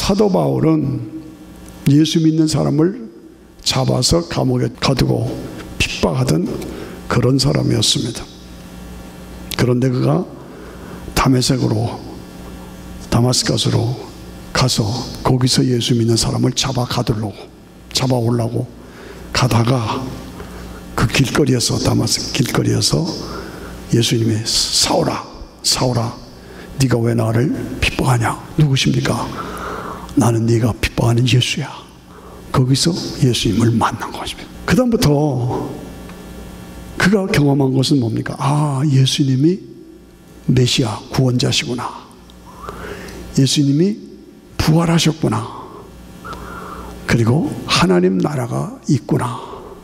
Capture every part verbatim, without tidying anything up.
사도 바울은 예수 믿는 사람을 잡아서 감옥에 가두고 핍박하던 그런 사람이었습니다. 그런데 그가 다메섹으로, 다마스커스로 가서 거기서 예수 믿는 사람을 잡아 가두려고, 잡아오려고 가다가 그 길거리에서, 다마스커 길거리에서 예수님이 사울아, 사울아, 네가 왜 나를 핍박하냐? 누구십니까? 나는 네가 핍박하는 예수야. 거기서 예수님을 만난 것입니다. 그 다음부터 그가 경험한 것은 뭡니까? 아, 예수님이 메시아, 구원자시구나. 예수님이 부활하셨구나. 그리고 하나님 나라가 있구나.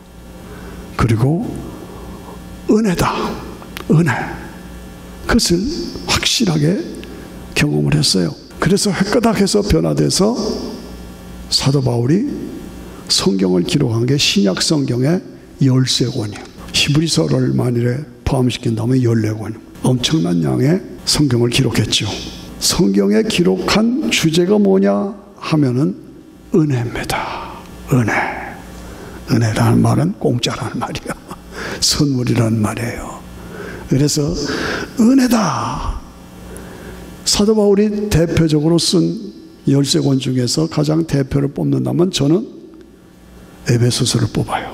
그리고 은혜다. 은혜. 그것을 확실하게 경험을 했어요. 그래서 획가닥해서 변화돼서 사도 바울이 성경을 기록한 게 신약 성경의 열세 권이에요. 히브리서를 만일에 포함시킨다면 열네 권. 엄청난 양의 성경을 기록했죠. 성경에 기록한 주제가 뭐냐 하면은 은혜입니다. 은혜. 은혜라는 말은 공짜라는 말이야. 선물이라는 말이에요. 그래서 은혜다. 사도 바울이 대표적으로 쓴 열세 권 중에서 가장 대표를 뽑는다면 저는 에베소서를 뽑아요.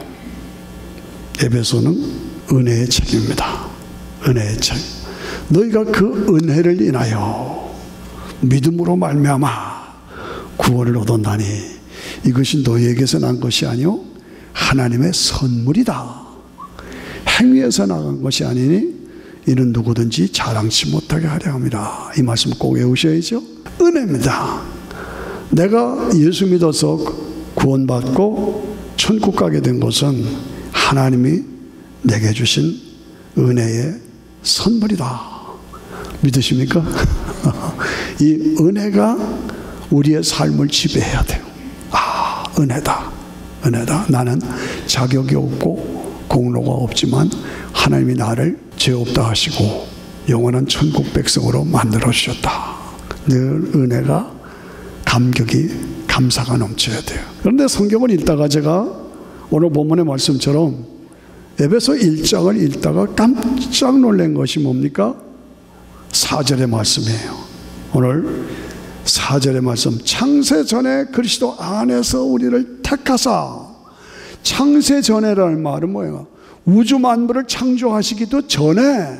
에베소는 은혜의 책입니다. 은혜의 책. 너희가 그 은혜를 인하여 믿음으로 말미암아 구원을 얻었나니 이것이 너희에게서 난 것이 아니요 하나님의 선물이다. 행위에서 나간 것이 아니니 이는 누구든지 자랑치 못하게 하려 함이라. 이 말씀 꼭 외우셔야죠. 은혜입니다. 내가 예수 믿어서 구원받고 천국 가게 된 것은 하나님이 내게 주신 은혜의 선물이다. 믿으십니까? 이 은혜가 우리의 삶을 지배해야 돼요. 아, 은혜다. 은혜다. 나는 자격이 없고 공로가 없지만 하나님이 나를 죄 없다 하시고 영원한 천국 백성으로 만들어 주셨다. 늘 은혜가 감격이 감사가 넘쳐야 돼요. 그런데 성경을 읽다가 제가 오늘 본문의 말씀처럼 에베소 일 장을 읽다가 깜짝 놀란 것이 뭡니까? 사 절의 말씀이에요. 오늘 사 절의 말씀. 창세 전에 그리스도 안에서 우리를 택하사. 창세 전에라는 말은 뭐예요? 우주 만물을 창조하시기도 전에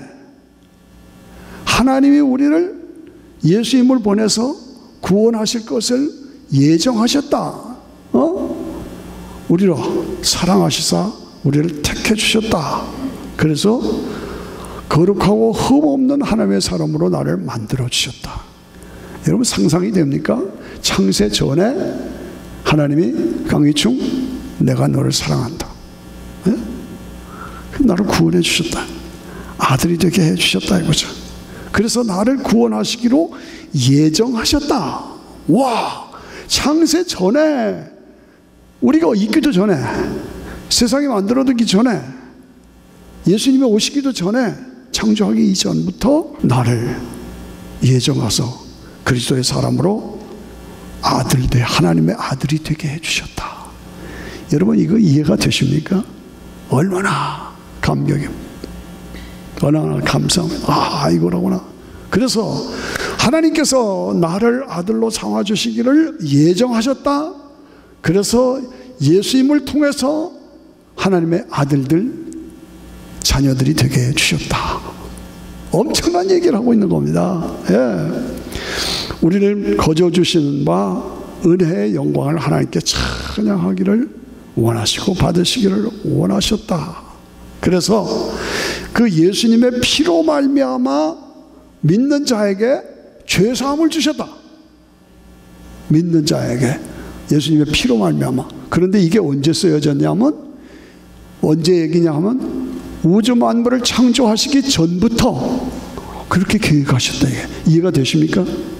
하나님이 우리를 예수님을 보내서 구원하실 것을 예정하셨다. 어? 우리를 사랑하시사 우리를 택해 주셨다. 그래서 거룩하고 흠없는 하나님의 사람으로 나를 만들어 주셨다. 여러분 상상이 됩니까? 창세 전에 하나님이 강희충 내가 너를 사랑한다. 네? 나를 구원해 주셨다. 아들이 되게 해 주셨다 이거죠. 그래서 나를 구원하시기로 예정하셨다. 와, 창세 전에, 우리가 있기도 전에, 세상이 만들어지기 전에, 예수님이 오시기도 전에, 창조하기 이전부터 나를 예정하서 그리스도의 사람으로 아들 되 하나님의 아들이 되게 해주셨다. 여러분 이거 이해가 되십니까? 얼마나 감격이, 얼마나 감사합니다. 아, 이거라구나. 그래서 하나님께서 나를 아들로 삼아주시기를 예정하셨다. 그래서 예수님을 통해서 하나님의 아들들, 자녀들이 되게 해주셨다. 엄청난 얘기를 하고 있는 겁니다. 예. 우리를 거저주시는 바 은혜의 영광을 하나님께 찬양하기를 원하시고 받으시기를 원하셨다. 그래서 그 예수님의 피로 말미암아 믿는 자에게 죄사함을 주셨다. 믿는 자에게 예수님의 피로 말미암아. 그런데 이게 언제 쓰여졌냐면, 언제 얘기냐 하면 우주 만물을 창조하시기 전부터 그렇게 계획하셨다. 이게 이해가 되십니까?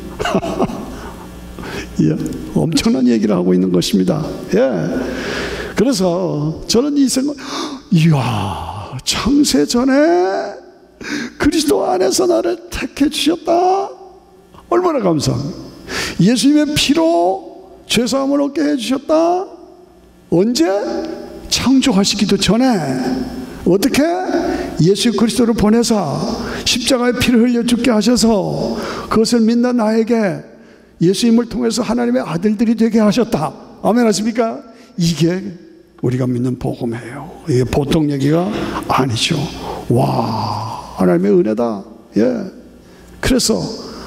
예, 엄청난 얘기를 하고 있는 것입니다. 예. 그래서 저는 이 생각, 이야, 창세 전에 그리스도 안에서 나를 택해 주셨다. 얼마나 감사합니다. 예수님의 피로 죄사함을 얻게 해주셨다. 언제? 창조하시기도 전에. 어떻게? 예수 그리스도를 보내사 십자가의 피를 흘려 죽게 하셔서 그것을 믿는 나에게 예수님을 통해서 하나님의 아들들이 되게 하셨다. 아멘 하십니까? 이게 우리가 믿는 복음이에요. 이게 보통 얘기가 아니죠. 와, 하나님의 은혜다. 예. 그래서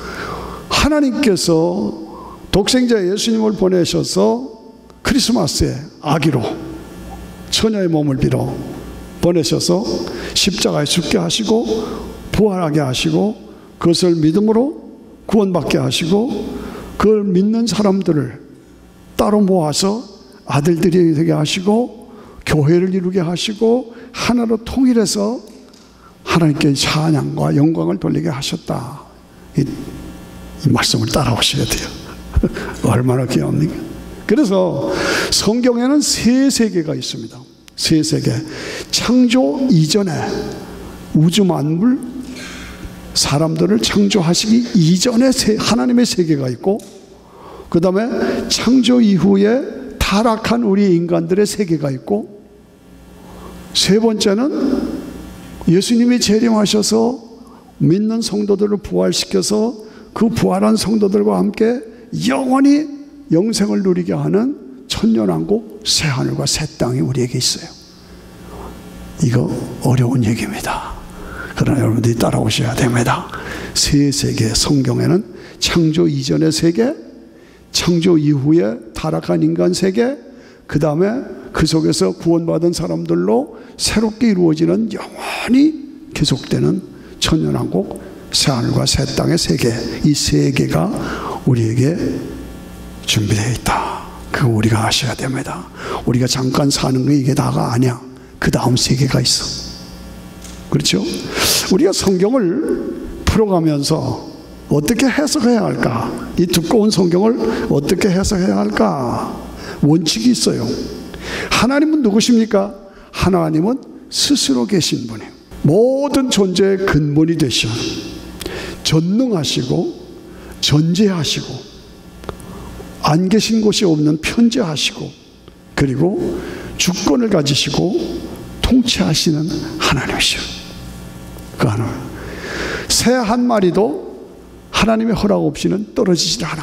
하나님께서 독생자 예수님을 보내셔서 크리스마스에 아기로 처녀의 몸을 빌어 보내셔서 십자가에 죽게 하시고 부활하게 하시고 그것을 믿음으로 구원받게 하시고 그걸 믿는 사람들을 따로 모아서 아들들이 되게 하시고 교회를 이루게 하시고 하나로 통일해서 하나님께 찬양과 영광을 돌리게 하셨다. 이, 이 말씀을 따라오셔야 돼요. 얼마나 귀합니까? 그래서 성경에는 세 세계가 있습니다. 세 세계. 창조 이전에 우주 만물 사람들을 창조하시기 이전에 하나님의 세계가 있고, 그 다음에 창조 이후에 타락한 우리 인간들의 세계가 있고, 세 번째는 예수님이 재림하셔서 믿는 성도들을 부활시켜서 그 부활한 성도들과 함께 영원히 영생을 누리게 하는 천년왕국 새하늘과 새 땅이 우리에게 있어요. 이거 어려운 얘기입니다. 그러나 여러분들이 따라오셔야 됩니다. 세 세계, 성경에는 창조 이전의 세계, 창조 이후에 타락한 인간 세계, 그 다음에 그 속에서 구원받은 사람들로 새롭게 이루어지는 영원히 계속되는 천년왕국 새하늘과 새 땅의 세계, 이 세계가 우리에게 준비되어 있다. 그거 우리가 아셔야 됩니다. 우리가 잠깐 사는 게 이게 다가 아니야. 그 다음 세계가 있어. 그렇죠? 우리가 성경을 풀어가면서 어떻게 해석해야 할까? 이 두꺼운 성경을 어떻게 해석해야 할까? 원칙이 있어요. 하나님은 누구십니까? 하나님은 스스로 계신 분이에요. 모든 존재의 근본이 되신, 전능하시고 전제하시고 안 계신 곳이 없는 편재하시고, 그리고 주권을 가지시고 통치하시는 하나님이시오. 그 하나님. 새 한 마리도 하나님의 허락 없이는 떨어지지 않아.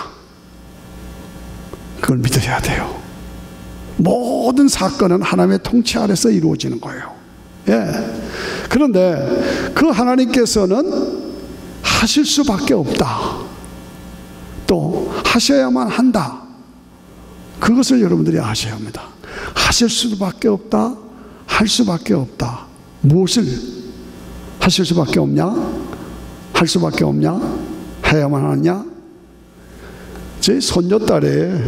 그걸 믿어야 돼요. 모든 사건은 하나님의 통치 아래서 이루어지는 거예요. 예. 그런데 그 하나님께서는 하실 수밖에 없다. 또 하셔야만 한다. 그것을 여러분들이 아셔야 합니다. 하실 수밖에 없다. 할 수밖에 없다. 무엇을 하실 수밖에 없냐? 할 수밖에 없냐? 해야만 하냐? 제 손녀딸에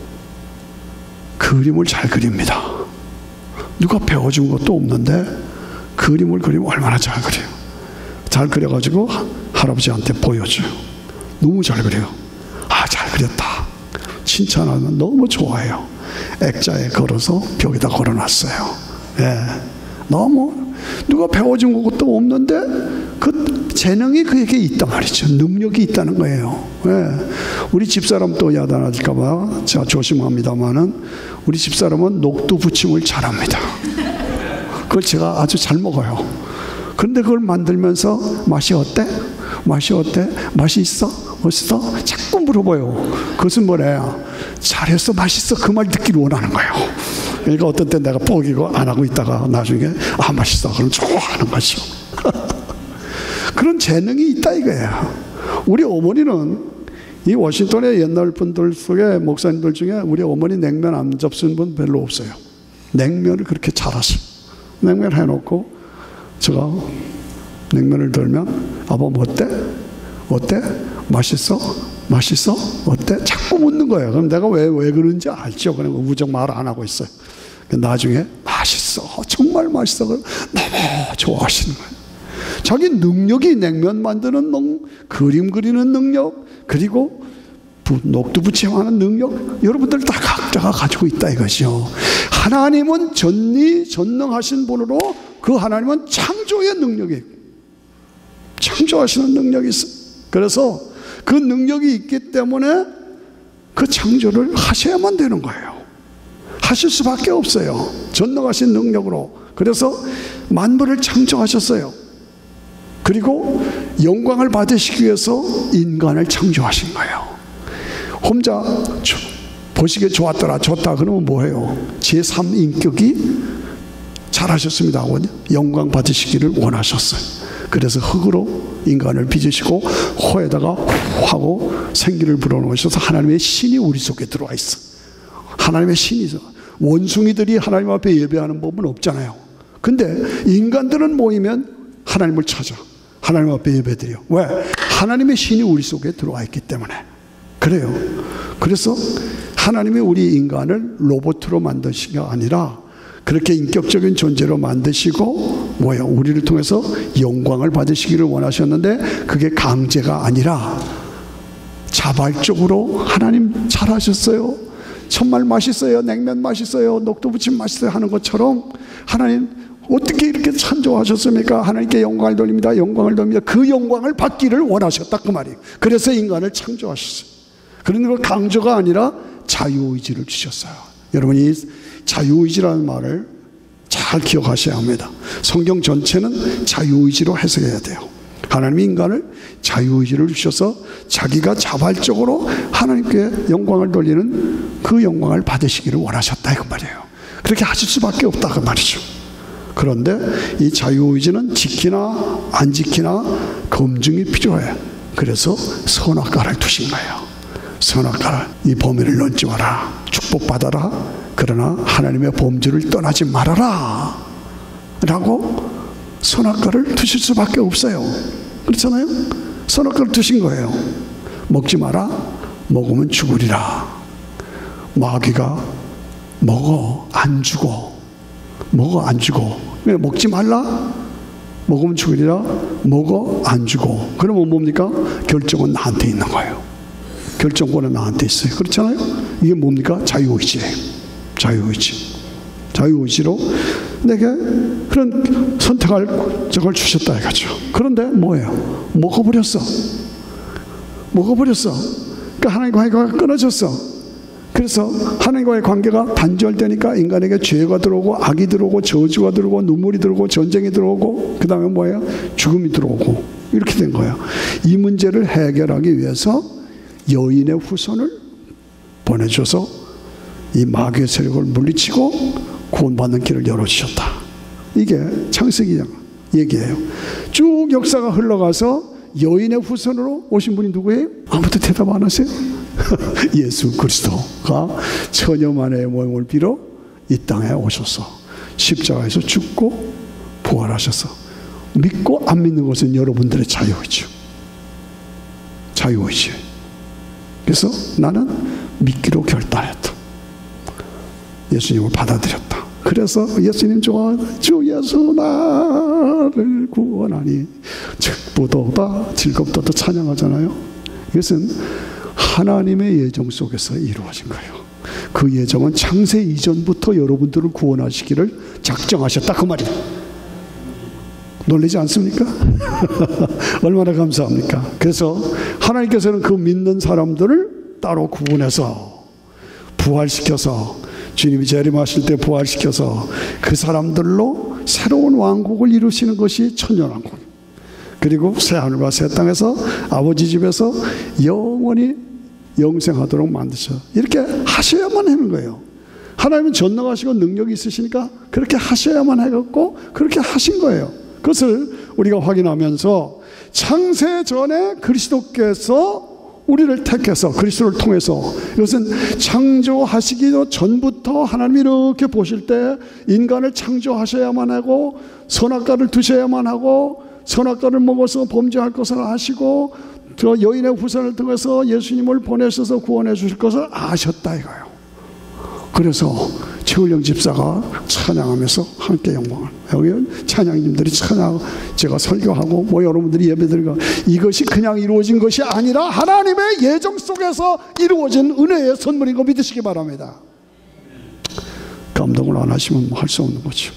그림을 잘 그립니다. 누가 배워준 것도 없는데 그림을 그리면 얼마나 잘 그려요. 잘 그려가지고 할아버지한테 보여줘요. 너무 잘 그려요. 아, 잘 그렸다. 칭찬하면 너무 좋아해요. 액자에 걸어서 벽에다 걸어놨어요. 예. 너무 누가 배워준 것도 없는데 그 재능이 그에게 있단 말이죠. 능력이 있다는 거예요. 예. 우리 집사람 또 야단할까봐 제가 조심합니다만은 우리 집사람은 녹두 부침을 잘합니다. 그걸 제가 아주 잘 먹어요. 그런데 그걸 만들면서 맛이 어때? 맛이 어때? 맛이 있어? 멋있어? 자꾸 물어봐요. 그것은 뭐래요? 잘했어, 맛있어, 그 말 듣기를 원하는 거예요. 그러니까 어떤 때 내가 뻐기고 안 하고 있다가 나중에 아, 맛있어, 그럼 좋아하는 거죠. 그런 재능이 있다 이거예요. 우리 어머니는 이 워싱턴의 옛날 분들 속에 목사님들 중에 우리 어머니 냉면 안 접수는 분 별로 없어요. 냉면을 그렇게 잘하셔. 냉면 해놓고 제가 냉면을 들면 아빠 뭐 어때? 어때? 맛있어? 맛있어? 어때? 자꾸 묻는 거예요. 그럼 내가 왜, 왜 그런지 알죠. 그냥 우정 말 안 하고 있어요. 나중에 맛있어. 정말 맛있어. 너무 좋아하시는 거예요. 자기 능력이 냉면 만드는 능, 그림 그리는 능력, 그리고 부, 녹두 부침하는 능력, 여러분들 다 각자가 가지고 있다 이것이요. 하나님은 전리 전능하신 분으로 그 하나님은 창조의 능력이 창조하시는 능력이 있어요. 그래서 그 능력이 있기 때문에 그 창조를 하셔야만 되는 거예요. 하실 수밖에 없어요. 전능하신 능력으로. 그래서 만물을 창조하셨어요. 그리고 영광을 받으시기 위해서 인간을 창조하신 거예요. 혼자 보시기에 좋았더라 좋다 그러면 뭐예요? 제삼 인격이 잘하셨습니다. 영광 받으시기를 원하셨어요. 그래서 흙으로 인간을 빚으시고 호에다가 하고 생기를 불어넣으셔서 하나님의 신이 우리 속에 들어와 있어. 하나님의 신이 있어. 원숭이들이 하나님 앞에 예배하는 법은 없잖아요. 근데 인간들은 모이면 하나님을 찾아 하나님 앞에 예배드려. 왜? 하나님의 신이 우리 속에 들어와 있기 때문에 그래요. 그래서 하나님이 우리 인간을 로봇으로 만드신 게 아니라 그렇게 인격적인 존재로 만드시고 뭐예요? 우리를 통해서 영광을 받으시기를 원하셨는데 그게 강제가 아니라 자발적으로 하나님 잘하셨어요. 정말 맛있어요. 냉면 맛있어요. 녹두부침 맛있어요. 하는 것처럼 하나님 어떻게 이렇게 창조하셨습니까? 하나님께 영광을 돌립니다. 영광을 돌립니다. 그 영광을 받기를 원하셨다 그 말이에요. 그래서 인간을 창조하셨어요. 그런 걸 강조가 아니라 자유의지를 주셨어요. 여러분이 자유의지라는 말을 잘 기억하셔야 합니다. 성경 전체는 자유의지로 해석해야 돼요. 하나님이 인간을 자유의지를 주셔서 자기가 자발적으로 하나님께 영광을 돌리는 그 영광을 받으시기를 원하셨다 그 말이에요. 그렇게 하실 수밖에 없다 그 말이죠. 그런데 이 자유의지는 지키나 안 지키나 검증이 필요해요. 그래서 선악과를 두신 거예요. 선악과를 이 범위를 넘지 마라. 축복받아라. 그러나 하나님의 범주를 떠나지 말아라 라고 선악과를 두실 수밖에 없어요. 그렇잖아요. 선악과를 두신 거예요. 먹지 마라. 먹으면 죽으리라. 마귀가 먹어 안 죽어. 먹어 안 죽어. 먹지 말라. 먹으면 죽으리라. 먹어 안 죽어. 그러면 뭡니까? 결정은 나한테 있는 거예요. 결정권은 나한테 있어요. 그렇잖아요. 이게 뭡니까? 자유의지예요. 자유의지. 자유의지로 내게 그런 선택할 저걸 주셨다 이거죠. 그런데 뭐예요? 먹어버렸어. 먹어버렸어. 그러니까 하나님과의 관계가 끊어졌어. 그래서 하나님과의 관계가 단절되니까 인간에게 죄가 들어오고 악이 들어오고 저주가 들어오고 눈물이 들어오고 전쟁이 들어오고 그 다음에 뭐예요? 죽음이 들어오고 이렇게 된 거예요. 이 문제를 해결하기 위해서 여인의 후손을 보내줘서 이 마귀의 세력을 물리치고 구원받는 길을 열어주셨다. 이게 창세기 얘기예요. 쭉 역사가 흘러가서 여인의 후손으로 오신 분이 누구예요? 아무도 대답 안 하세요? 예수 그리스도가 처녀만의 몸을 빌어 이 땅에 오셔서 십자가에서 죽고 부활하셔서 믿고 안 믿는 것은 여러분들의 자유의지요. 자유의지. 그래서 나는 믿기로 결단했다. 예수님을 받아들였다. 그래서 예수님 좋아, 주 예수 나를 구원하니 기쁘도다 즐겁도다 찬양하잖아요. 이것은 하나님의 예정 속에서 이루어진 거예요. 그 예정은 창세 이전부터 여러분들을 구원하시기를 작정하셨다 그 말이에요. 놀라지 않습니까? 얼마나 감사합니까? 그래서 하나님께서는 그 믿는 사람들을 따로 구분해서 부활시켜서 주님이 재림하실 때 부활시켜서 그 사람들로 새로운 왕국을 이루시는 것이 천년왕국. 그리고 새하늘과 새 땅에서 아버지 집에서 영원히 영생하도록 만드셔. 이렇게 하셔야만 하는 거예요. 하나님은 전능하시고 능력이 있으시니까 그렇게 하셔야만 해갖고 그렇게 하신 거예요. 그것을 우리가 확인하면서 창세 전에 그리스도께서 우리를 택해서 그리스도를 통해서 이것은 창조하시기 전부터 하나님이 이렇게 보실 때 인간을 창조하셔야만 하고 선악과를 두셔야만 하고 선악과를 먹어서 범죄할 것을 아시고 저 여인의 후손을 통해서 예수님을 보내셔서 구원해 주실 것을 아셨다 이거예요. 그래서 최울령 집사가 찬양하면서 함께 영광을, 여기 찬양님들이 찬양, 제가 설교하고 뭐 여러분들이 예배드리고, 이것이 그냥 이루어진 것이 아니라 하나님의 예정 속에서 이루어진 은혜의 선물인 거 믿으시기 바랍니다. 감동을 안 하시면 할 수 없는 거죠.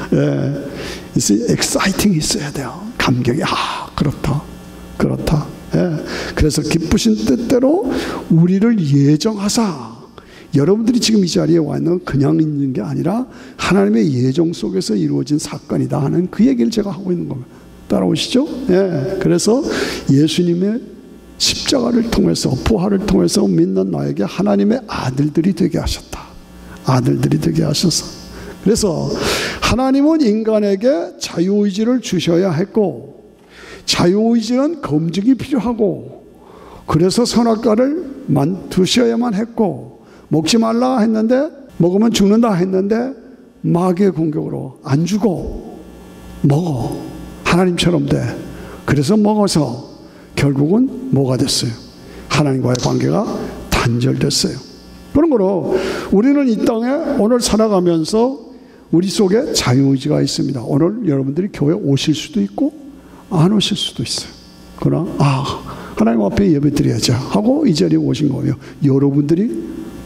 예, 있어야, 엑사이팅이 있어야 돼요. 감격이, 아 그렇다 그렇다. 예, 예. 그래서 기쁘신 뜻대로 우리를 예정하사, 여러분들이 지금 이 자리에 와 있는 건 그냥 있는 게 아니라 하나님의 예정 속에서 이루어진 사건이다 하는 그 얘기를 제가 하고 있는 겁니다. 따라오시죠? 예. 그래서 예수님의 십자가를 통해서, 부활을 통해서 믿는 나에게 하나님의 아들들이 되게 하셨다. 아들들이 되게 하셔서. 그래서 하나님은 인간에게 자유의지를 주셔야 했고, 자유의지는 검증이 필요하고, 그래서 선악과를 두셔야만 했고, 먹지 말라 했는데 먹으면 죽는다 했는데 마귀의 공격으로 안 죽어, 먹어, 하나님처럼 돼. 그래서 먹어서 결국은 뭐가 됐어요? 하나님과의 관계가 단절됐어요. 그런 거로 우리는 이 땅에 오늘 살아가면서 우리 속에 자유의지가 있습니다. 오늘 여러분들이 교회 오실 수도 있고 안 오실 수도 있어요. 그러나 아, 하나님 앞에 예배 드려야지 하고 이 자리에 오신 거예요. 여러분들이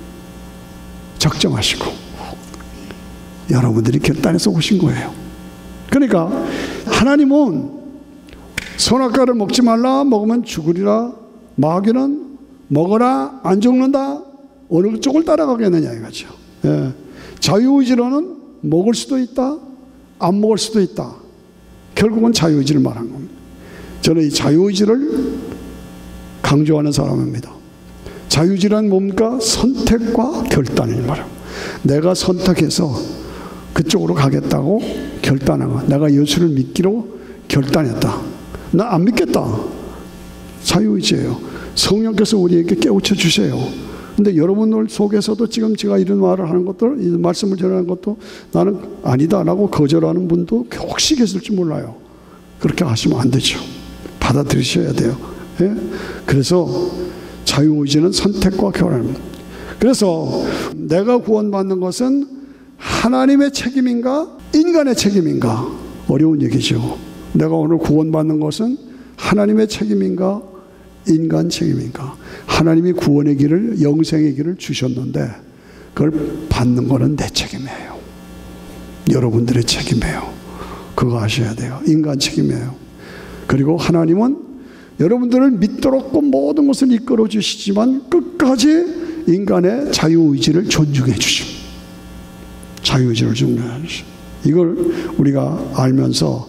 적정하시고 여러분들이 결단해서 오신 거예요. 그러니까 하나님은 선악과를 먹지 말라, 먹으면 죽으리라. 마귀는 먹어라, 안 죽는다. 어느 쪽을 따라가겠느냐 이거죠. 예. 자유의지로는 먹을 수도 있다, 안 먹을 수도 있다. 결국은 자유의지를 말한 겁니다. 저는 이 자유의지를 강조하는 사람입니다. 자유의지란 뭡니까? 선택과 결단을 말합니다. 내가 선택해서 그쪽으로 가겠다고 결단하고, 내가 예수를 믿기로 결단했다. 나 안 믿겠다. 자유의지예요. 성령께서 우리에게 깨우쳐 주세요. 근데 여러분들 속에서도 지금 제가 이런 말을 하는 것도, 이 말씀을 전하는 것도 나는 아니다라고 거절하는 분도 혹시 계실지 몰라요. 그렇게 하시면 안 되죠. 받아들이셔야 돼요. 예? 그래서 자유의지는 선택과 결합입니다. 그래서 내가 구원받는 것은 하나님의 책임인가 인간의 책임인가? 어려운 얘기죠. 내가 오늘 구원받는 것은 하나님의 책임인가 인간 책임인가? 하나님이 구원의 길을, 영생의 길을 주셨는데 그걸 받는 거는 내 책임이에요. 여러분들의 책임이에요. 그거 아셔야 돼요. 인간 책임이에요. 그리고 하나님은 여러분들을 믿도록 모든 것을 이끌어 주시지만 끝까지 인간의 자유의지를 존중해 주십니다. 자유의지를 존중해 주십니다. 이걸 우리가 알면서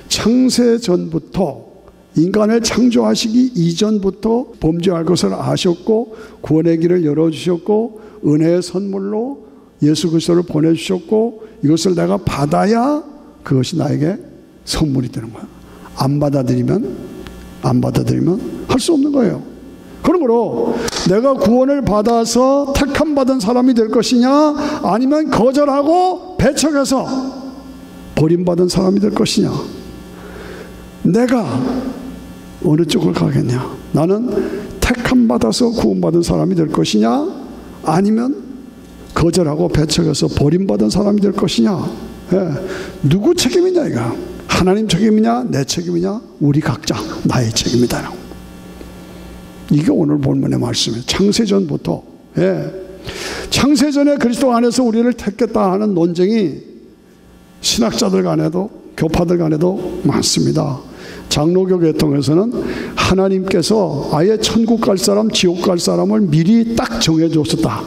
창세전부터, 인간을 창조하시기 이전부터 범죄할 것을 아셨고 구원의 길을 열어주셨고 은혜의 선물로 예수 그리스도를 보내주셨고 이것을 내가 받아야 그것이 나에게 선물이 되는 거야. 안 받아들이면 안 받아들이면 할 수 없는 거예요. 그러므로 내가 구원을 받아서 택함 받은 사람이 될 것이냐 아니면 거절하고 배척해서 버림받은 사람이 될 것이냐, 내가 어느 쪽을 가겠냐? 나는 택함 받아서 구원받은 사람이 될 것이냐 아니면 거절하고 배척해서 버림받은 사람이 될 것이냐? 예. 누구 책임이냐 이거? 하나님 책임이냐 내 책임이냐? 우리 각자 나의 책임이다. 이게 오늘 본문의 말씀이에요. 창세전부터. 예. 창세전에 그리스도 안에서 우리를 택했다 하는 논쟁이 신학자들 간에도 교파들 간에도 많습니다. 장로교 계통에서는 하나님께서 아예 천국 갈 사람, 지옥 갈 사람을 미리 딱 정해줬었다.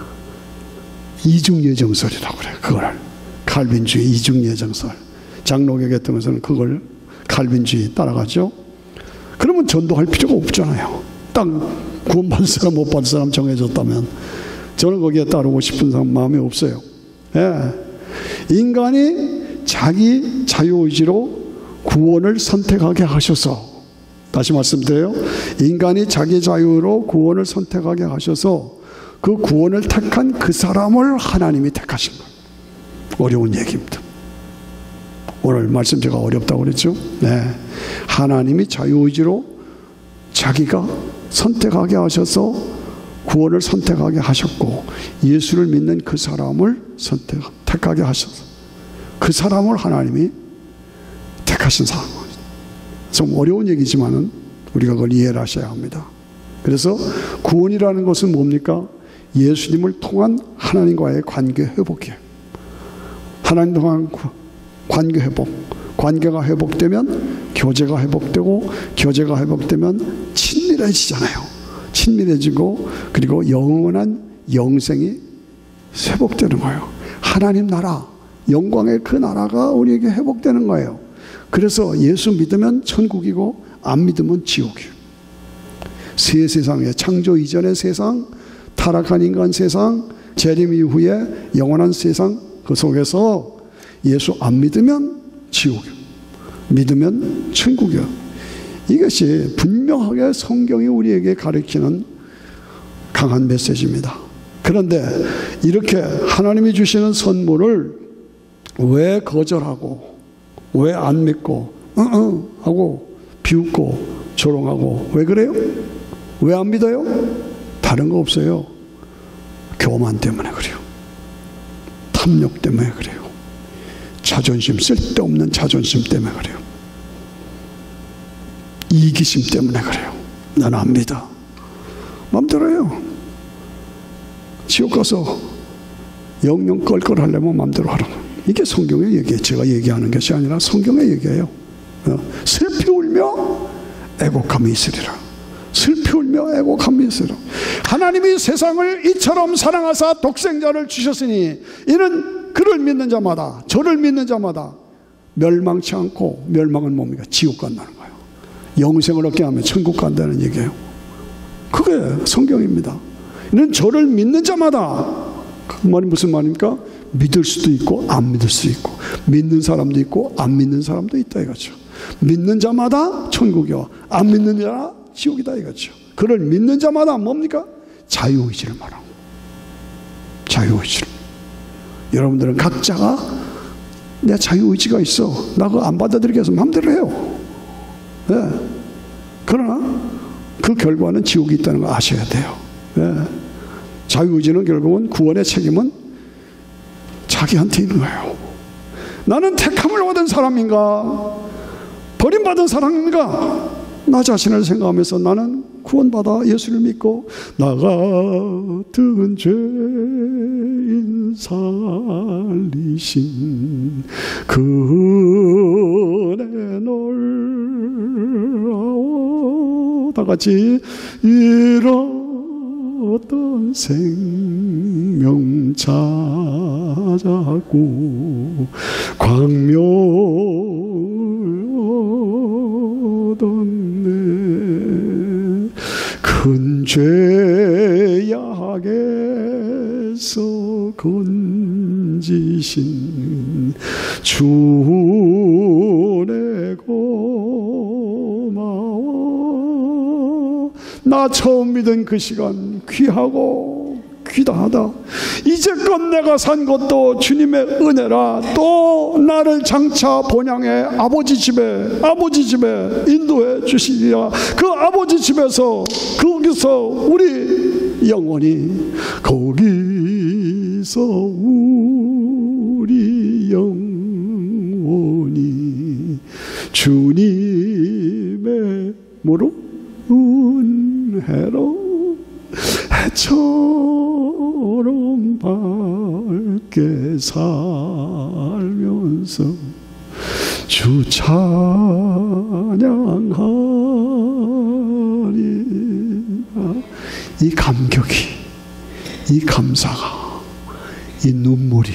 이중예정설이라고 그래요. 그걸 칼빈주의 이중예정설. 장로교 계통에서는 그걸 칼빈주의 따라가죠. 그러면 전도할 필요가 없잖아요. 딱 구원받을 사람 못 받을 사람 정해졌다면 저는 거기에 따르고 싶은 사람 마음이 없어요. 예. 인간이 자기 자유의지로 구원을 선택하게 하셔서, 다시 말씀드려요. 인간이 자기 자유로 구원을 선택하게 하셔서 그 구원을 택한 그 사람을 하나님이 택하신 거예요. 어려운 얘기입니다. 오늘 말씀 제가 어렵다고 그랬죠? 네. 하나님이 자유의지로 자기가 선택하게 하셔서 구원을 선택하게 하셨고 예수를 믿는 그 사람을 선택, 택하게 하셔서 그 사람을 하나님이 택하신 사람. 좀 어려운 얘기지만은 우리가 그걸 이해를 하셔야 합니다. 그래서 구원이라는 것은 뭡니까? 예수님을 통한 하나님과의 관계 회복이에요. 하나님 통한 관계 회복. 관계가 회복되면 교제가 회복되고, 교제가 회복되면 친밀해지잖아요. 친밀해지고, 그리고 영원한 영생이 회복되는 거예요. 하나님 나라, 영광의 그 나라가 우리에게 회복되는 거예요. 그래서 예수 믿으면 천국이고 안 믿으면 지옥이에요. 새 세상에, 창조 이전의 세상, 타락한 인간 세상, 재림 이후에 영원한 세상, 그 속에서 예수 안 믿으면 지옥이요, 믿으면 천국이요. 이것이 분명하게 성경이 우리에게 가르치는 강한 메시지입니다. 그런데 이렇게 하나님이 주시는 선물을 왜 거절하고, 왜 안 믿고, 응응 하고 비웃고 조롱하고, 왜 그래요? 왜 안 믿어요? 다른 거 없어요. 교만 때문에 그래요. 탐욕 때문에 그래요. 자존심, 쓸데없는 자존심 때문에 그래요. 이기심 때문에 그래요. 나는 안 믿어. 마음대로 해요. 지옥 가서 영영 껄껄 하려면 마음대로 하라. 이게 성경의 얘기예요. 제가 얘기하는 것이 아니라 성경의 얘기예요. 슬피 울며 애곡함이 있으리라. 슬피 울며 애곡함이 있으리라. 하나님이 세상을 이처럼 사랑하사 독생자를 주셨으니 이는 그를 믿는 자마다, 저를 믿는 자마다 멸망치 않고, 멸망은 뭡니까? 지옥 간다는 거예요. 영생을 얻게 하면 천국 간다는 얘기예요. 그게 성경입니다. 이는 저를 믿는 자마다, 그 말이 무슨 말입니까? 믿을 수도 있고 안 믿을 수 있고, 믿는 사람도 있고 안 믿는 사람도 있다 이거죠. 믿는 자마다 천국이요, 안 믿는 자라 지옥이다 이거죠. 그를 믿는 자마다 뭡니까? 자유의지를 말하고, 자유의지를. 여러분들은 각자가 내 자유의지가 있어, 나 그거 안 받아들이게 해서 마음대로 해요. 네. 그러나 그 결과는 지옥이 있다는 거 아셔야 돼요. 네. 자유의지는 결국은 구원의 책임은 자기한테 있는 거예요. 나는 택함을 받은 사람인가, 버림받은 사람인가? 나 자신을 생각하면서 나는 구원받아 예수를 믿고 나 같은 죄인 살리신 그 은혜 놀라워. 다 같이 잃었던 생명 찾았고 광명 큰 죄악에서 건지신 주내 고마워. 나 처음 믿은 그 시간 귀하고 귀다하다. 이제껏 내가 산 것도 주님의 은혜라. 또 나를 장차 본향의 아버지 집에 아버지 집에 인도해 주시리라. 그 아버지 집에서 거기서 우리 영원히, 거기서 우리 영원히 주님의 뭐로? 은혜로 해처럼 밝게 살면서 주 찬양하리라. 이 감격이, 이 감사가, 이 눈물이,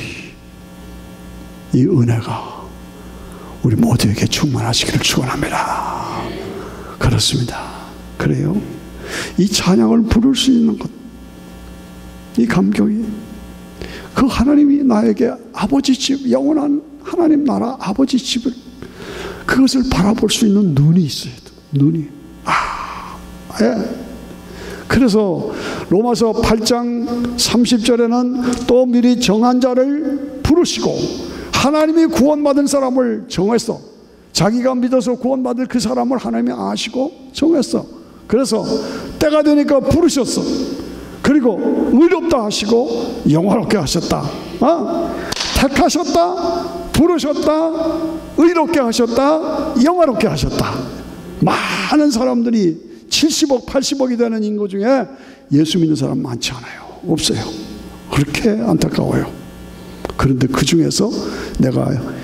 이 은혜가 우리 모두에게 충만하시기를 축원합니다. 그렇습니다. 그래요. 이 찬양을 부를 수 있는 것, 이 감격이, 그 하나님이 나에게 아버지 집, 영원한 하나님 나라 아버지 집을, 그것을 바라볼 수 있는 눈이 있어야 돼. 눈이. 아, 예. 그래서 로마서 팔 장 삼십 절에는 또 미리 정한 자를 부르시고, 하나님이 구원받은 사람을 정했어. 자기가 믿어서 구원받을 그 사람을 하나님이 아시고 정했어. 그래서 때가 되니까 부르셨어. 그리고 의롭다 하시고 영화롭게 하셨다. 어? 택하셨다, 부르셨다, 의롭게 하셨다, 영화롭게 하셨다. 많은 사람들이 칠십억, 팔십억이 되는 인구 중에 예수 믿는 사람 많지 않아요. 없어요. 그렇게 안타까워요. 그런데 그 중에서 내가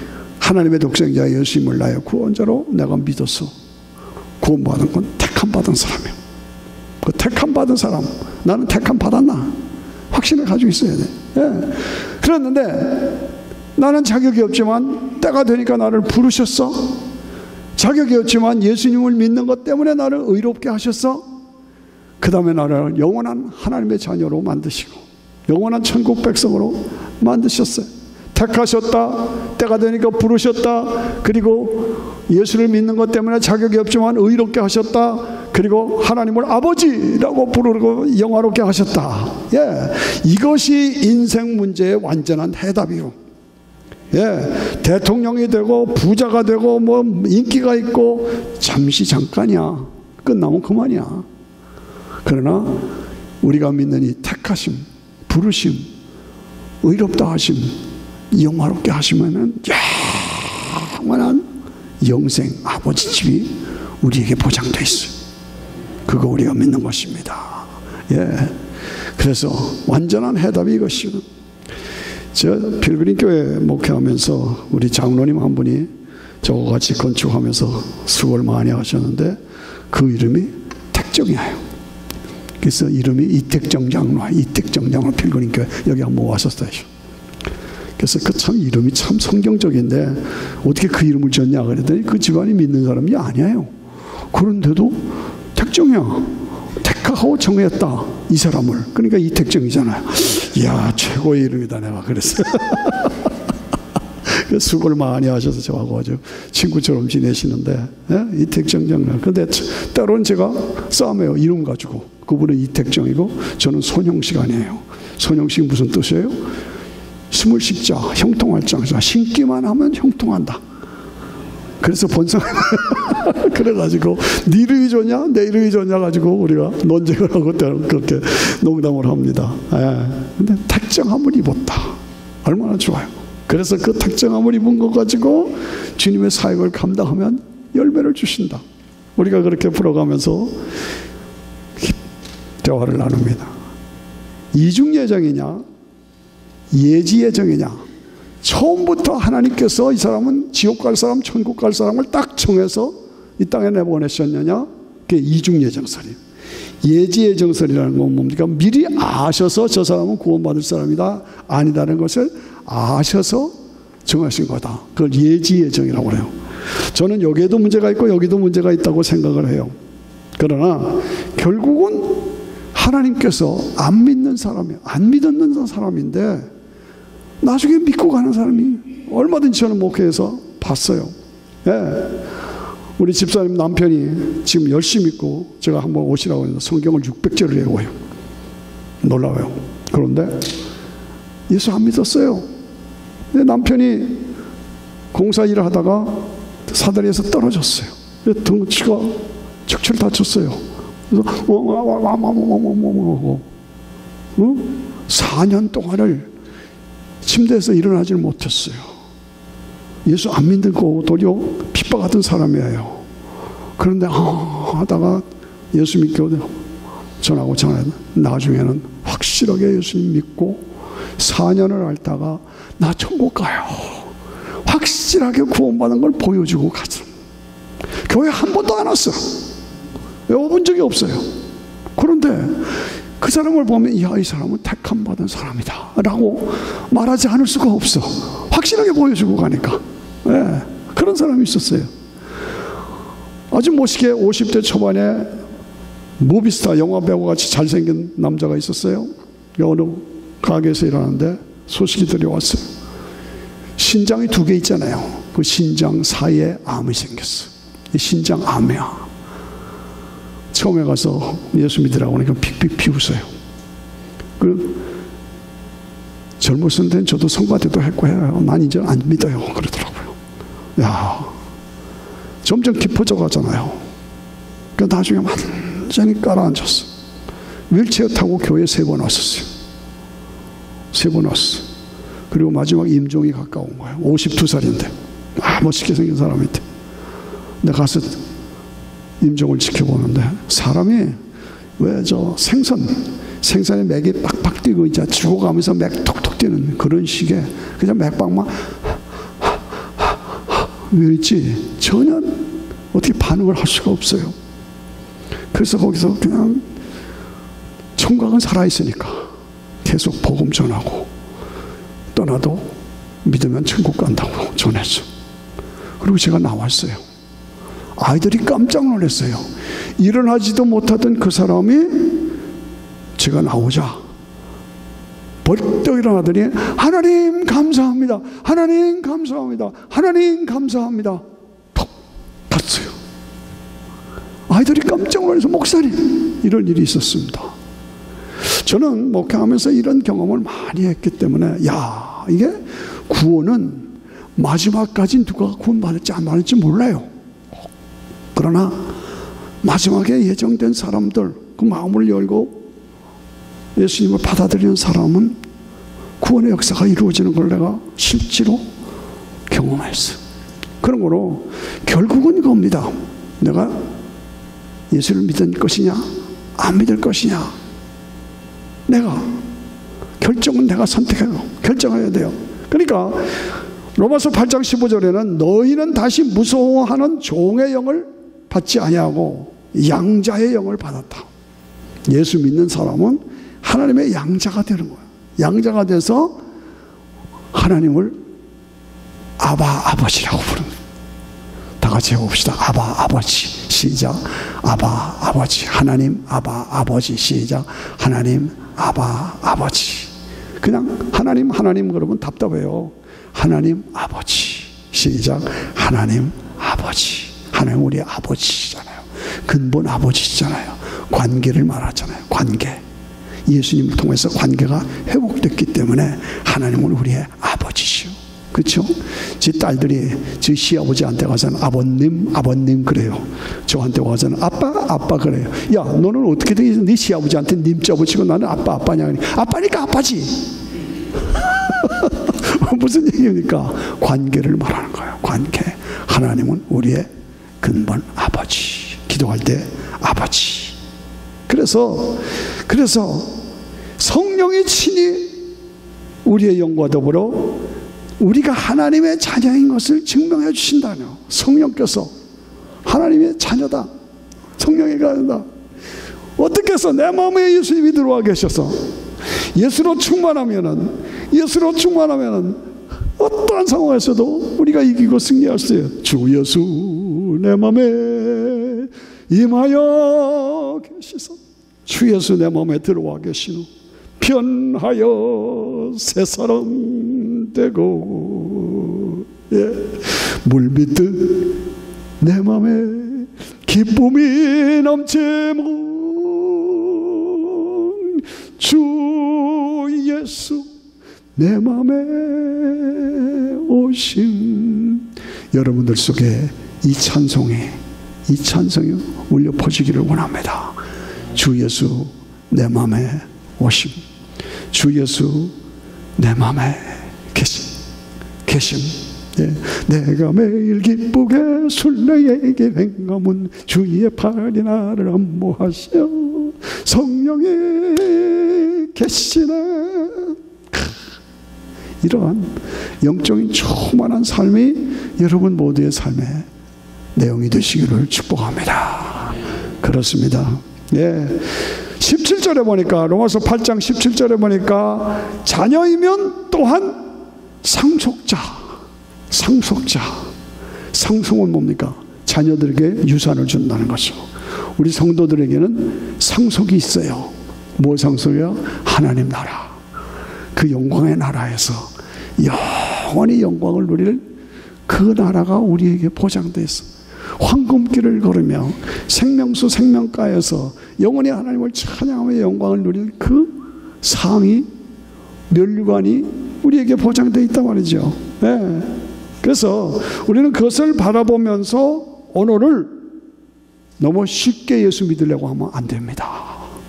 하나님의 독생자 예수님을 나의 구원자로 내가 믿어서 구원받은 건 택함 받은 사람이에요. 그 택함 받은 사람, 나는 택함 받았나? 확신을 가지고 있어야 돼. 예. 그랬는데 나는 자격이 없지만 때가 되니까 나를 부르셨어. 자격이 없지만 예수님을 믿는 것 때문에 나를 의롭게 하셨어. 그 다음에 나를 영원한 하나님의 자녀로 만드시고 영원한 천국 백성으로 만드셨어요. 택하셨다. 때가 되니까 부르셨다. 그리고 예수를 믿는 것 때문에 자격이 없지만 의롭게 하셨다. 그리고 하나님을 아버지라고 부르고 영화롭게 하셨다. 예, 이것이 인생 문제의 완전한 해답이요. 예, 대통령이 되고 부자가 되고 뭐 인기가 있고 잠시 잠깐이야. 끝나면 그만이야. 그러나 우리가 믿는 이 택하심, 부르심, 의롭다 하심, 영화롭게 하시면은 영원한 영생 아버지 집이 우리에게 보장되어 있어요. 그거 우리가 믿는 것입니다. 예, 그래서 완전한 해답이 이것이고, 저 필그림 교회 목회하면서 우리 장로님 한 분이 저와 같이 건축하면서 수고를 많이 하셨는데 그 이름이 택정이에요. 그래서 이름이 이택정 장로, 이택정 장로 필그림 교회 여기 한번 왔었어요. 그래서 그 참 이름이 참 성경적인데 어떻게 그 이름을 지었냐 그랬더니 그 집안이 믿는 사람이 아니에요. 그런데도 택정이야. 택하고 정했다 이 사람을. 그러니까 이택정이잖아요. 이야 최고의 이름이다 내가 그랬어요. 수고를 많이 하셔서 저하고 아주 친구처럼 지내시는데, 예? 이택정 장로. 근데 때로는 제가 싸움해요. 이름 가지고. 그분은 이택정이고 저는 손형식 아니에요. 손형식 무슨 뜻이에요? 숨을 쉬자, 형통할 자. 신기만 하면 형통한다. 그래서 본성 그래가지고 네 이름이 좋냐 내 이름이 좋냐 가지고 우리가 논쟁을 하고 그렇게 농담을 합니다. 예. 근데 택정함을 입었다. 얼마나 좋아요. 그래서 그 택정함을 입은 것 가지고 주님의 사역을 감당하면 열매를 주신다. 우리가 그렇게 풀어가면서 대화를 나눕니다. 이중 예정이냐 예지 예정이냐. 처음부터 하나님께서 이 사람은 지옥 갈 사람 천국 갈 사람을 딱 정해서 이 땅에 내보내셨느냐. 그게 이중 예정설이에요. 예지 예정설이라는 건 뭡니까? 미리 아셔서 저 사람은 구원받을 사람이다 아니다라는 것을 아셔서 정하신 거다. 그걸 예지 예정이라고 해요. 저는 여기에도 문제가 있고 여기도 문제가 있다고 생각을 해요. 그러나 결국은 하나님께서 안 믿는 사람이 안 믿는 사람인데 나중에 믿고 가는 사람이 얼마든지 저는 목회에서 봤어요. 예. 우리 집사님 남편이 지금 열심히 믿고 제가 한번 오시라고 했는데 성경을 육백 절을 외워요. 놀라워요. 그런데 예수 안 믿었어요. 근데 남편이 공사 일을 하다가 사다리에서 떨어졌어요. 덩치가 척추를 다쳤어요. 그래서 사 년 동안을 침대에서 일어나지를 못했어요. 예수 안 믿고 도리어 핍박하던 사람이에요. 그런데 아, 하다가 예수 믿고 전하고 전하고 나중에는 확실하게 예수님 믿고 사 년을 앓다가 나 천국 가요. 확실하게 구원받은 걸 보여주고 가서 교회 한 번도 안 왔어. 외워본 적이 없어요. 그런데 그 사람을 보면 이야 이 사람은 택함 받은 사람이다 라고 말하지 않을 수가 없어. 확실하게 보여주고 가니까. 네, 그런 사람이 있었어요. 아주 멋있게 오십 대 초반에 무비스타 영화배우같이 잘생긴 남자가 있었어요. 어느 가게에서 일하는데 소식이 들려왔어요. 신장이 두 개 있잖아요. 그 신장 사이에 암이 생겼어. 이 신장 암이야. 처음에 가서 예수 믿으라고 하니까 픽픽 피우세요. 그 젊었을 땐 저도 성가대도 했고 해요. 난 이제 안 믿어요. 그러더라고요. 야, 점점 깊어져 가잖아요. 그 나중에 완전히 깔아앉았어. 휠체어 타고 교회 세 번 왔었어요. 세 번 왔어. 그리고 마지막 임종이 가까운 거예요. 오십두 살인데 아 멋있게 생긴 사람인데 내가 가서 임종을 지켜보는데 사람이 왜 저 생선 생선에 맥이 빡빡 뛰고 이제 죽어가면서 맥 톡톡 뛰는 그런 식의 그냥 맥박만 왜일지 전혀 어떻게 반응을 할 수가 없어요. 그래서 거기서 그냥 청각은 살아있으니까 계속 복음 전하고, 떠나도 믿으면 천국 간다고 전했죠. 그리고 제가 나왔어요. 아이들이 깜짝 놀랐어요. 일어나지도 못하던 그 사람이 제가 나오자 벌떡 일어나더니 하나님 감사합니다, 하나님 감사합니다, 하나님 감사합니다, 톡 탔어요. 아이들이 깜짝 놀라서 목사님, 이런 일이 있었습니다. 저는 목회하면서 이런 경험을 많이 했기 때문에, 야, 이게 구원은 마지막까지 누가 구원받을지 안 받을지 몰라요. 그러나 마지막에 예정된 사람들, 그 마음을 열고 예수님을 받아들이는 사람은 구원의 역사가 이루어지는 걸 내가 실제로 경험했어요. 그런 거로 결국은 겁니다. 내가 예수를 믿을 것이냐 안 믿을 것이냐, 내가 결정은 내가 선택하고 결정해야 돼요. 그러니까 로마서 팔 장 십오 절에는 너희는 다시 무서워하는 종의 영을 받지 아니하고 양자의 영을 받았다. 예수 믿는 사람은 하나님의 양자가 되는 거예요. 양자가 돼서 하나님을 아바 아버지라고 부르는, 다 같이 해봅시다. 아바 아버지. 시작. 아바 아버지. 하나님 아바 아버지. 시작. 하나님 아바 아버지. 그냥 하나님 하나님 그러면 답답해요. 하나님 아버지. 시작. 하나님 아버지. 하나님 우리 아버지잖아요. 근본 아버지잖아요. 관계를 말하잖아요. 관계. 예수님을 통해서 관계가 회복됐기 때문에 하나님은 우리의 아버지시오. 그렇죠? 제 딸들이 제 시아버지한테 가서는 아버님 아버님 그래요. 저한테 와서는 아빠 아빠 그래요. 야, 너는 어떻게 되겠어? 네 시아버지한테 님자 붙이고 나는 아빠 아빠냐. 아빠니까 아빠지. 무슨 얘기입니까? 관계를 말하는 거예요. 관계. 하나님은 우리의 근본 아버지. 기도할 때 아버지. 그래서 그래서 성령이 친히 우리의 영과 더불어 우리가 하나님의 자녀인 것을 증명해 주신다며. 성령께서 하나님의 자녀다, 성령의 자녀다. 어떻게 해서 내 마음에 예수님이 들어와 계셔서 예수로 충만하면은 예수로 충만하면은 어떠한 상황에서도 우리가 이기고 승리할 수 있어요. 주 예수 내 마음에 임하여 계시소. 주 예수 내 마음에 들어와 계시노. 변하여 새 사람 되고, 예. 물밀듯 내 마음에 기쁨이 넘치면 주 예수 내 마음에 오심. 여러분들 속에 이 찬송이 이 찬송이 울려 퍼지기를 원합니다. 주 예수 내 마음에 오심. 주 예수 내 마음에 계심. 계심. 예. 내가 매일 기쁘게 순례에게 행함은 주의 팔이 나를 안보하시어 성령이 계시네. 이러한 영적인 충만한 삶이 여러분 모두의 삶의 내용이 되시기를 축복합니다. 그렇습니다. 예. 십칠 절에 보니까, 로마서 팔 장 십칠 절에 보니까 자녀이면 또한 상속자. 상속자. 상속은 뭡니까? 자녀들에게 유산을 준다는 거죠. 우리 성도들에게는 상속이 있어요. 뭐 상속이요? 하나님 나라. 그 영광의 나라에서 영원히 영광을 누릴 그 나라가 우리에게 보장되어 있어. 황금길을 걸으며 생명수 생명가에서 영원히 하나님을 찬양하며 영광을 누릴 그 상이, 면류관이 우리에게 보장되어 있단 말이죠. 네. 그래서 우리는 그것을 바라보면서 오늘을 너무 쉽게 예수 믿으려고 하면 안 됩니다.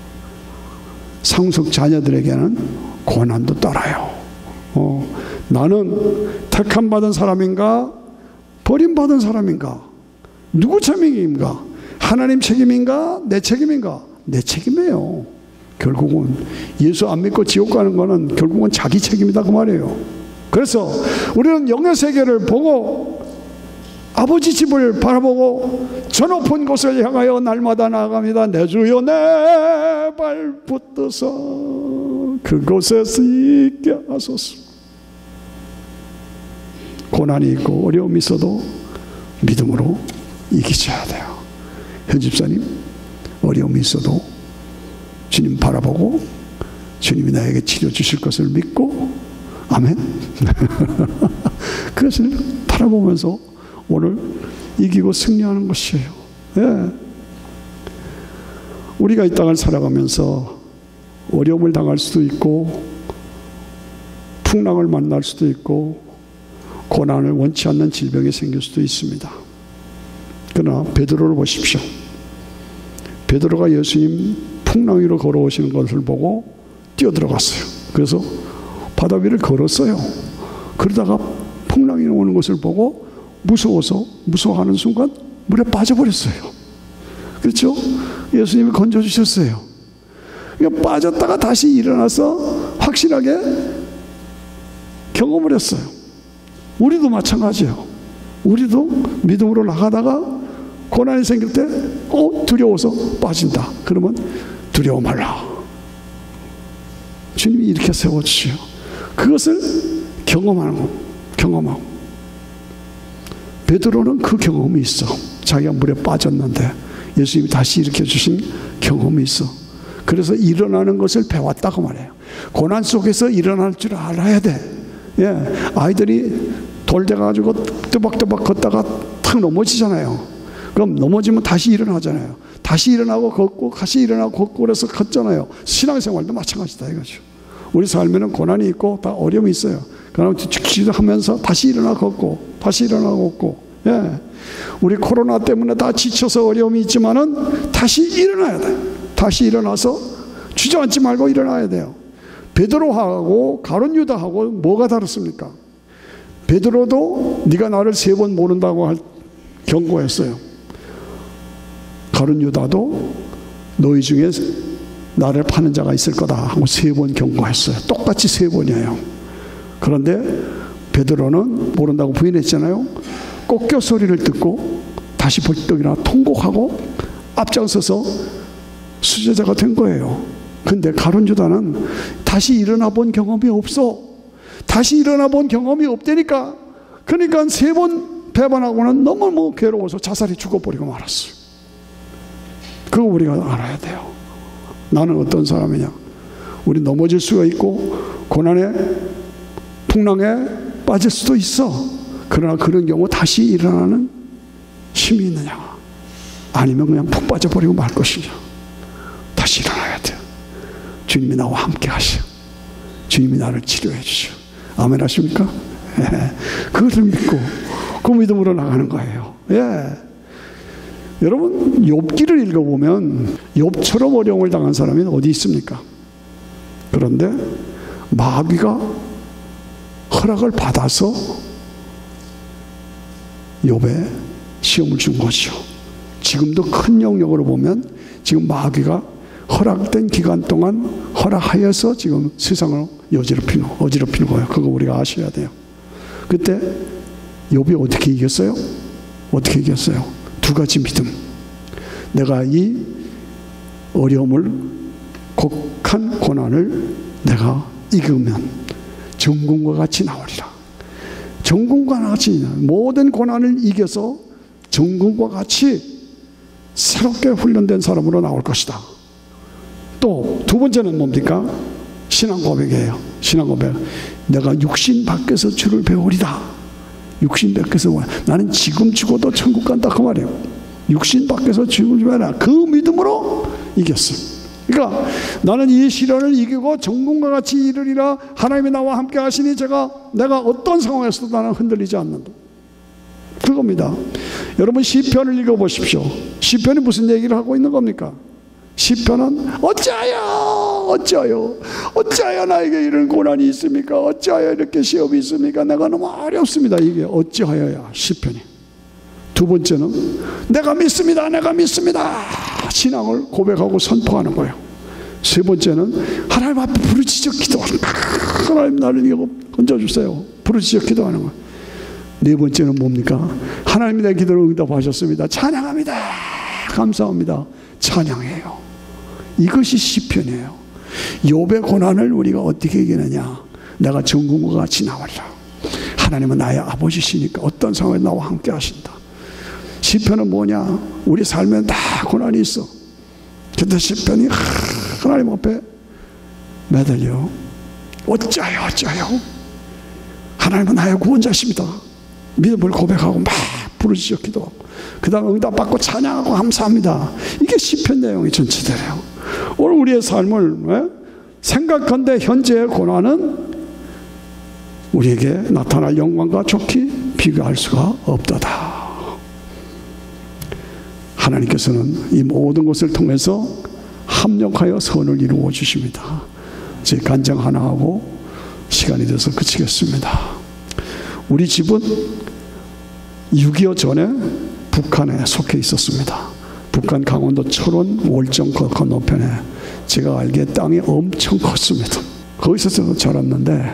상속 자녀들에게는 고난도 따라요. 어, 나는 택함받은 사람인가? 버림받은 사람인가? 누구 책임인가? 하나님 책임인가? 내 책임인가? 내 책임이에요. 결국은 예수 안 믿고 지옥 가는 거는 결국은 자기 책임이다 그 말이에요. 그래서 우리는 영의 세계를 보고 아버지 집을 바라보고 저 높은 곳을 향하여 날마다 나아갑니다. 내 주여 내 발 붙드서 그곳에서 있게 하소서. 고난이 있고 어려움이 있어도 믿음으로 이기셔야 돼요. 현 집사님, 어려움이 있어도 주님 바라보고 주님이 나에게 치료 주실 것을 믿고, 아멘. 그것을 바라보면서 오늘 이기고 승리하는 것이에요. 예. 우리가 이 땅을 살아가면서 어려움을 당할 수도 있고 풍랑을 만날 수도 있고 고난을 원치 않는 질병이 생길 수도 있습니다. 그러나 베드로를 보십시오. 베드로가 예수님 풍랑 위로 걸어오시는 것을 보고 뛰어들어갔어요. 그래서 바다 위를 걸었어요. 그러다가 풍랑이 오는 것을 보고 무서워서 무서워하는 순간 물에 빠져버렸어요. 그렇죠? 예수님이 건져주셨어요. 그러니까 빠졌다가 다시 일어나서 확실하게 경험을 했어요. 우리도 마찬가지예요. 우리도 믿음으로 나가다가 고난이 생길 때 어? 두려워서 빠진다. 그러면 두려워 말라. 주님이 이렇게 세워주시오. 그것을 경험하는 거, 경험하고. 베드로는 그 경험이 있어. 자기가 물에 빠졌는데 예수님이 다시 일으켜 주신 경험이 있어. 그래서 일어나는 것을 배웠다고 말해요. 고난 속에서 일어날 줄 알아야 돼. 예, 아이들이 돌대가지고 뜨박뜨박 걷다가 탁 넘어지잖아요. 그럼 넘어지면 다시 일어나잖아요. 다시 일어나고 걷고 다시 일어나고 걷고 그래서 걷잖아요. 신앙생활도 마찬가지다 이거죠. 우리 삶에는 고난이 있고 다 어려움이 있어요. 그러나 기도하면서 다시 일어나 걷고 다시 일어나 걷고. 예, 우리 코로나 때문에 다 지쳐서 어려움이 있지만은 다시 일어나야 돼. 다시 일어나서 주저앉지 말고 일어나야 돼요. 베드로하고 가룟 유다하고 뭐가 다릅니까? 베드로도 네가 나를 세 번 모른다고 할 경고했어요. 가룟 유다도 너희 중에 나를 파는 자가 있을 거다 하고 세 번 경고했어요. 똑같이 세 번이에요. 그런데 베드로는 모른다고 부인했잖아요. 꽃겨 소리를 듣고 다시 벌떡 일어나 통곡하고 앞장서서 수제자가 된 거예요. 근데 가룟 유다는 다시 일어나 본 경험이 없어. 다시 일어나 본 경험이 없다니까. 그러니까 세 번 배반하고는 너무너무 괴로워서 자살이 죽어버리고 말았어요. 그거 우리가 알아야 돼요. 나는 어떤 사람이냐. 우리 넘어질 수가 있고 고난에 풍랑에 빠질 수도 있어. 그러나 그런 경우 다시 일어나는 힘이 있느냐, 아니면 그냥 푹 빠져버리고 말 것이냐. 다시 일어나야 돼요. 주님이 나와 함께 하시오. 주님이 나를 치료해 주시오. 아멘 하십니까? 예. 그것을 믿고 그 믿음으로 나가는 거예요. 예. 여러분, 욥기를 읽어보면 욥처럼 어려움을 당한 사람이 어디 있습니까? 그런데 마귀가 허락을 받아서 욥에 시험을 준 것이요. 지금도 큰 영역으로 보면 지금 마귀가 허락된 기간 동안 허락하여서 지금 세상을 어지럽히는, 어지럽히는 거예요. 그거 우리가 아셔야 돼요. 그때 욥이 어떻게 이겼어요? 어떻게 이겼어요? 두 가지 믿음. 내가 이 어려움을, 곡한 고난을 내가 이기면 정금과 같이 나오리라. 정금과 같이, 모든 고난을 이겨서 정금과 같이 새롭게 훈련된 사람으로 나올 것이다. 또 두 번째는 뭡니까? 신앙 고백이에요. 신앙 고백. 내가 육신 밖에서 주를 배우리다. 육신 밖에서, 나는 지금 죽어도 천국 간다 그 말이에요. 육신 밖에서 주를 배우라. 그 믿음으로 이겼어. 그러니까 나는 이 시련을 이기고 정금과 같이 이르리라. 하나님이 나와 함께 하시니 제가 내가 어떤 상황에서도 나는 흔들리지 않는다. 그겁니다. 여러분, 시편을 읽어보십시오. 시편이 무슨 얘기를 하고 있는 겁니까? 시편은 어찌하여 어찌하여 어찌하여 나에게 이런 고난이 있습니까? 어찌하여 이렇게 시험이 있습니까? 내가 너무 어렵습니다. 이게 어찌하여야 시편이. 두 번째는 내가 믿습니다. 내가 믿습니다. 신앙을 고백하고 선포하는 거예요. 세 번째는 하나님 앞에 부르짖어 기도하는 거예요. 하나님 나를 이거 건져주세요. 부르짖어 기도하는 거예요. 네 번째는 뭡니까? 하나님이 내 기도를 응답하셨습니다. 찬양합니다. 감사합니다. 찬양해요. 이것이 시편이에요. 욥의 고난을 우리가 어떻게 이기느냐? 내가 정금과 같이 나와라. 하나님은 나의 아버지시니까 어떤 상황에 나와 함께 하신다. 시편은 뭐냐? 우리 삶에 다 고난이 있어. 근데 시편이 하나님 앞에 매달려. 어찌하여 어찌하여 하나님은 나의 구원자십니다. 믿음을 고백하고 막 부르짖어 기도하고 그 다음 응답받고 찬양하고 감사합니다. 이게 시편 내용이 전체대로요. 오늘 우리의 삶을 왜? 생각한데 현재의 고난은 우리에게 나타날 영광과 좋게 비교할 수가 없도다. 하나님께서는 이 모든 것을 통해서 합력하여 선을 이루어 주십니다. 제 간증 하나 하고 시간이 돼서 그치겠습니다. 우리 집은 육이오 전에 북한에 속해 있었습니다. 북한 강원도 철원 월정 건너편에 제가 알기에 땅이 엄청 컸습니다. 거기서 자랐는데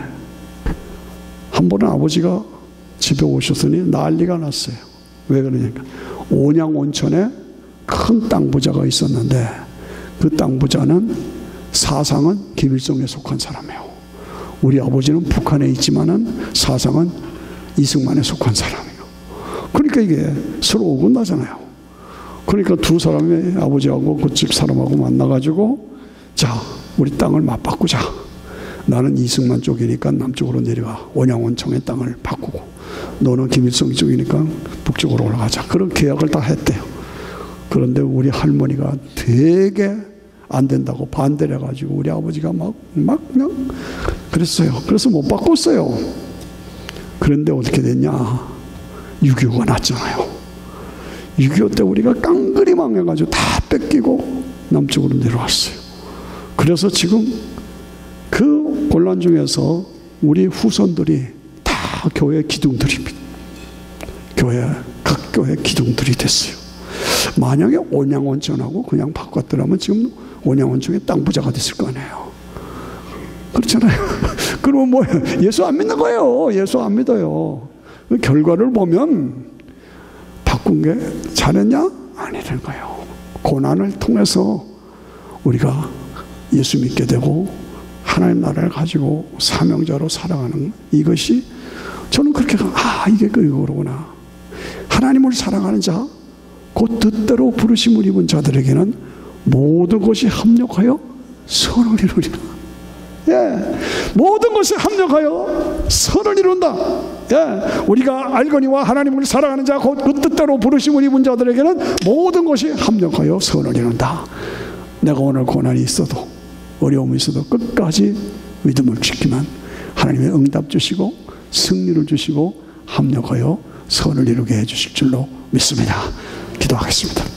한 번은 아버지가 집에 오셨더니 난리가 났어요. 왜 그러냐니까 온양온천에 큰 땅 부자가 있었는데 그 땅 부자는 사상은 김일성에 속한 사람이에요. 우리 아버지는 북한에 있지만은 사상은 이승만에 속한 사람이에요. 그러니까 이게 서로 어긋나잖아요. 그러니까 두 사람이 아버지하고 그 집 사람하고 만나가지고 자 우리 땅을 맞바꾸자. 나는 이승만 쪽이니까 남쪽으로 내려가 온양온천의 땅을 바꾸고 너는 김일성 쪽이니까 북쪽으로 올라가자. 그런 계약을 다 했대요. 그런데 우리 할머니가 되게 안 된다고 반대를 해가지고 우리 아버지가 막, 막 그냥 그랬어요. 그래서 못 바꿨어요. 그런데 어떻게 됐냐? 육이오가 났잖아요. 육이오 때 우리가 깡그리 망해가지고 다 뺏기고 남쪽으로 내려왔어요. 그래서 지금 그 곤란 중에서 우리 후손들이 다 교회 기둥들입니다. 교회, 각 교회 기둥들이 됐어요. 만약에 온양온천하고 그냥 바꿨더라면 지금 온양온천의 땅 부자가 됐을 거 아니에요. 그렇잖아요. 그러면 뭐 예수 안 믿는 거예요. 예수 안 믿어요. 그 결과를 보면 바꾼 게 잘했냐? 아니라는 거예요. 고난을 통해서 우리가 예수 믿게 되고 하나님 나라를 가지고 사명자로 살아가는 이것이 저는 그렇게 아 이게 그거구나. 하나님을 사랑하는 자 곧 뜻대로 부르심을 입은 자들에게는 모든 것이 합력하여 선을 이루리라. 예, 모든 것이 합력하여 선을 이룬다. 예, 우리가 알거니와 하나님을 사랑하는 자 곧 그 뜻대로 부르심을 입은 자들에게는 모든 것이 합력하여 선을 이룬다. 내가 오늘 고난이 있어도 어려움이 있어도 끝까지 믿음을 지키면 하나님의 응답 주시고 승리를 주시고 합력하여 선을 이루게 해주실 줄로 믿습니다. 기도하겠습니다.